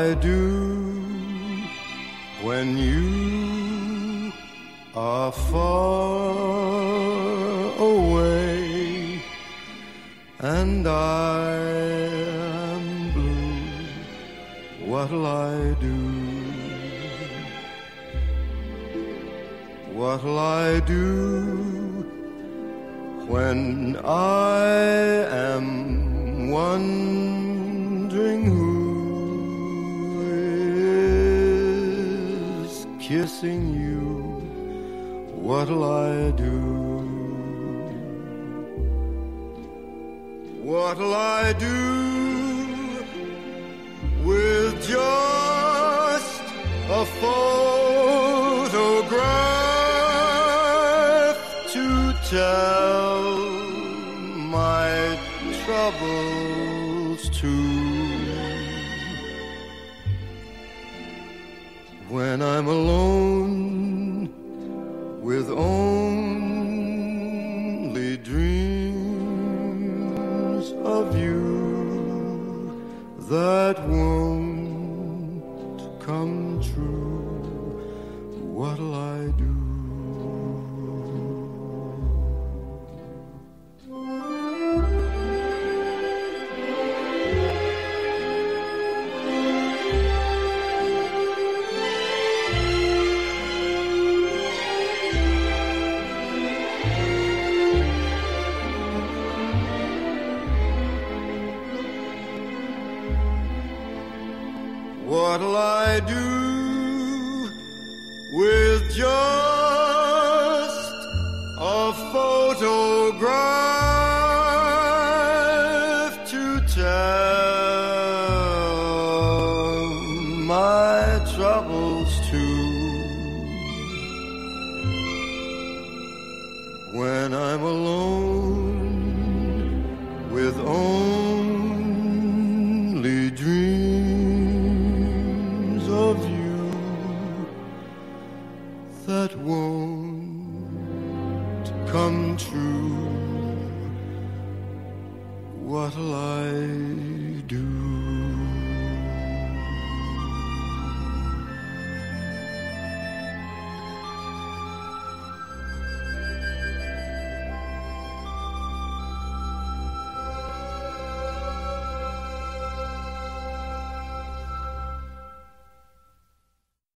I do when you are far away and I am blue? What'll I do? What'll I do when I am wondering who is kissing you? What'll I do? What'll I do with just a photograph to tell my troubles to? When I'm alone with only dreams of you that won't come true, what'll I do? What'll I do with just a photograph to tell my troubles to? When I'm alone with only dreams of you that won't come true, what'll I do?